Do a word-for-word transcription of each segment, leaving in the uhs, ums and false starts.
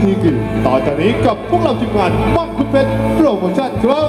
ทีคือต่อจากนี้กับพวกเราทีมงานม่อนคุณเพชรโปรโมชั่นครับ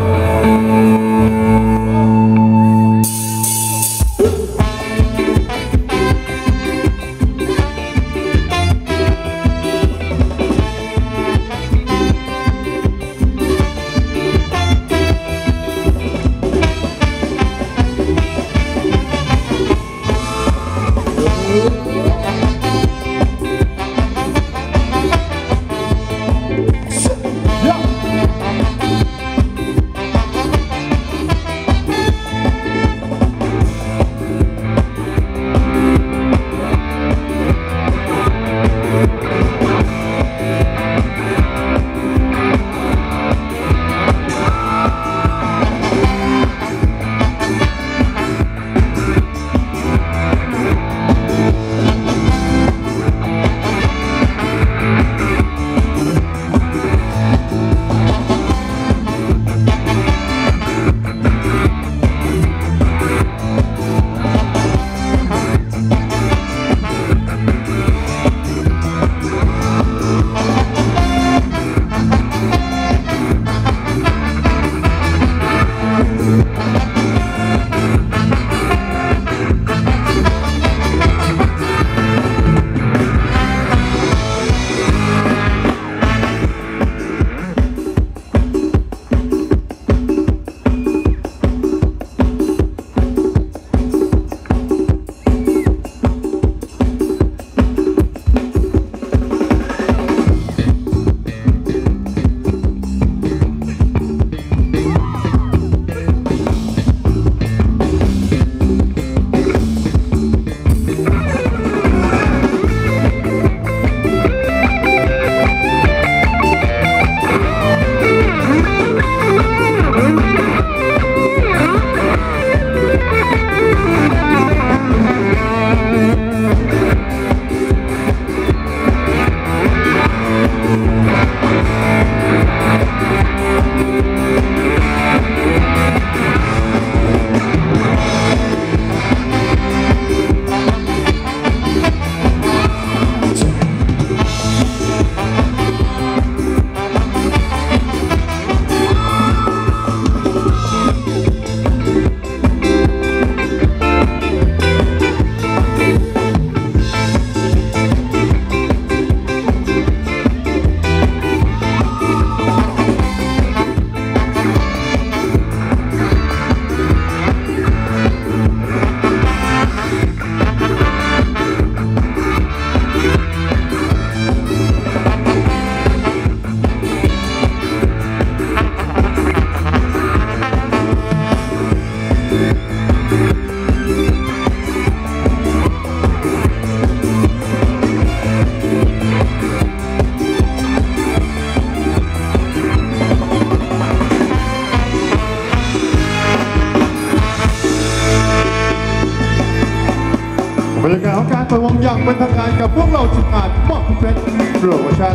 บรรยากาศของการเปิดวงอย่างเป็นทางการกับพวกเราทีมงานม่อนคุณเพชรโปรโมชั่น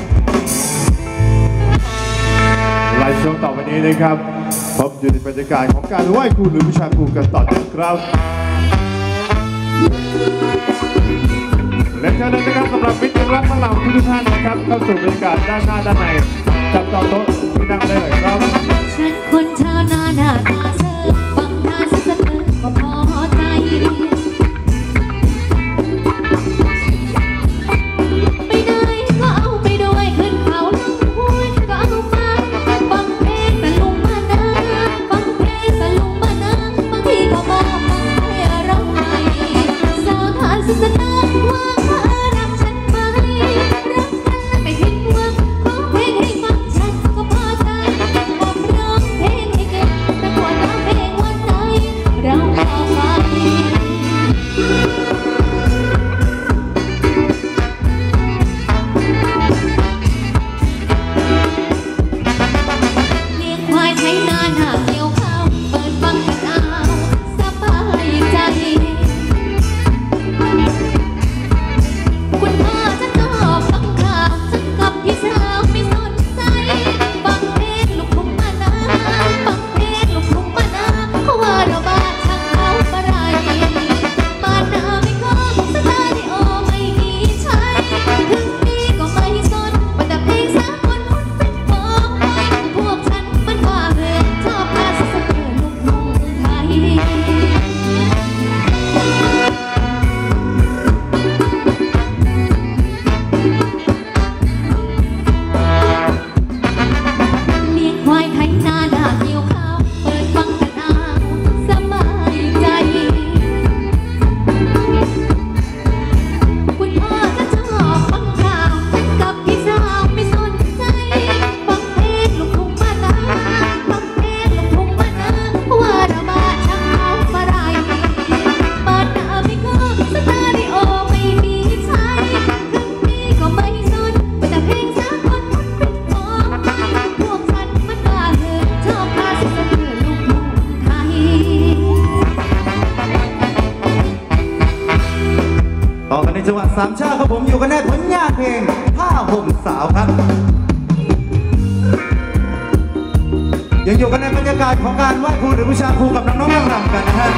ไลฟ์ช่วงต่อไปนี้นะครับพบอยู่ในบรรยากาศของการไหว้ครูหรือวิชาครูกันต่อเนื่องครับและเชิญเลยนะครับสำหรับมิตรรักทั้งเหล่าทุกท่านนะครับเข้าสู่บรรยากาศด้านหน้าด้านในจับจองโต๊ะที่นั่งได้เลยครับฉันคนชาวนาหน้าตาเชิดฟังหน้าสะเทือนก็พอใจเพสามชาติครับผมอยู่กันในผลงานเพลงผ้าห่มสาวครับยังอยู่กันในบรรยากาศของการไหว้ครูหรือบูชาครูกับน้องๆนั่งรำกันนะฮะ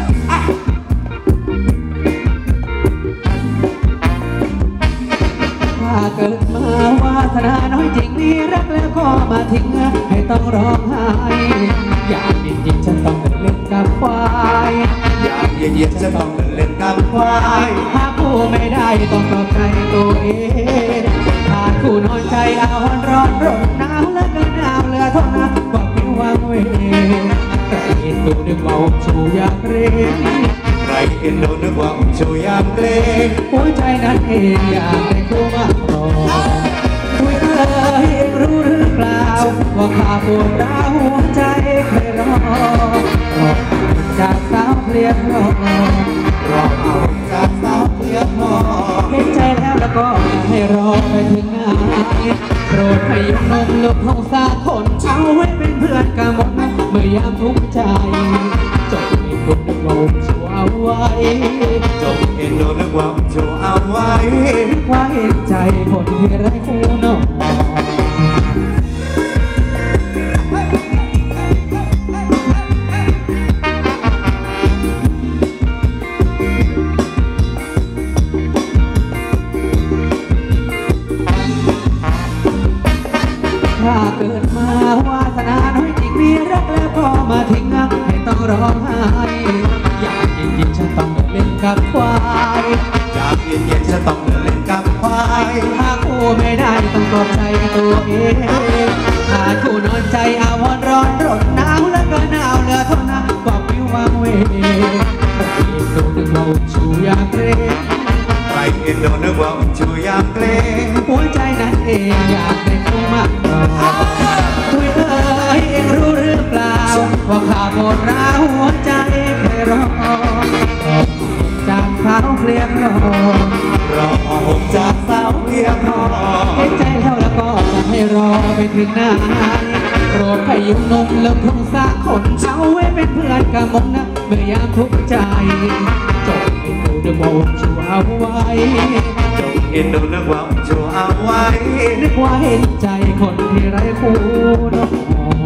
ถ้าเกิดมาวาสนาน้อยจริงมีรักแล้วก็มาทิ้งให้ต้องร้องไห้อยากจริงๆฉันต้องเล่นกับควายอยากเย็นๆฉันต้องเล่นกับควายหาคู่ไม่ได้ต้องปลอบใจตัวเองขาดคู่นอนใจเอาร้อนร้อนหนาวแล้วก็หนาวเหลือเท่านั้นความผิววางเวใครเห็นดูนึกว่าชูอยากเรียนใครเอ็นดูนึกว่าชูยามเกรงหัวใจนั้นเองอยากได้คู่มาครองคุยเอ่ยรู้หรือเปล่าว่าข้าปวดร้าวหัวใจเคยรอรอจากสาวเพลียรอรอเอาจากสาวเพลียรอเห็นใจแล้วแล้วก็ให้รอไปถึงงานโปรดให้ยกนมลูกของสาคนเอาไว้เป็นเพื่อนกันหมดนะเมื่อยามทุกข์ใจจบในกลุ่มนึกว่าชัวเอาไว้จบเอ็นดูนึกว่าชัวเอาไว้ว่าเห็นใจคนที่ไร้คู่นอกถ้าเกิดมาวาสนาน้อยจริงมีรักแล้วก็มาทิ้งให้ต้องร้องไห้อยากจริงๆฉันต้องเล่นกับควายอยากเย็นๆฉันต้องเล่นกับควายหาคู่ไม่ได้ต้องปลอบใจตัวเองหาคู่นอนใจอาวรร้อนรนหนาวแล้วก็หนาวเหลือเท่านั้นความวิววางเวใครเอ็นดูนึกว่าชูอยากเร่งใครเอ็นดูนึกว่าชูอยากเกรงหัวใจนั้นเองอยากได้คู่มากรอคุยเอ่ยเองรู้หรือเปล่าว่าข้าปวดร้าวหัวใจเคยรอจากสาวเพลียงรอรอผมจากสาวเพลียงรอเห็นใจเท่าแล้วก็จะให้รอไปถึงนานโปรดให้ยุ่งนมเลิกทงสาคนเอาไว้เป็นเพื่อนกับมงนะเมื่อยามทุกข์ใจจบให้ดูเดโมชัวเอาไว้จบเอ็นดูนึกว่าชัวเอาไว้นึกว่าเห็นใจคนที่ไร้คู่นอก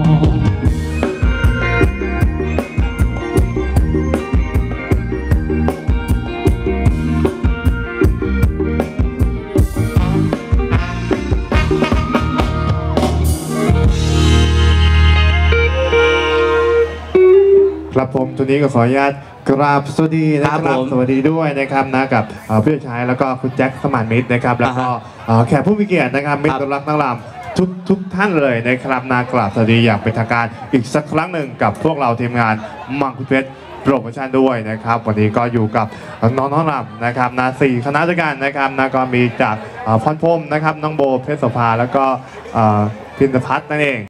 ครับผมตัวนี้ก็ขออนุญาตกราบสวัสดีนะครับสวัสดีด้วยนะครับนะกับพี่ชายแล้วก็คุณแจ็คสมานมิตรนะครับแล้วก็แขกผู้มีเกียรตินะครับมิตรรักนักรำทุกทุกท่านเลยนะครับนากราบสวัสดีอย่างเป็นทางการอีกสักครั้งหนึ่งกับพวกเราทีมงานมังคุดเพชรโปรโมชั่นด้วยนะครับวันนี้ก็อยู่กับน้องน้องรำนะครับนาสี่คณะด้วยกันนะครับนะก็มีจากพรพรมนะครับน้องโบเพชรโสภาแล้วก็พินพัฒน์นั่นเอง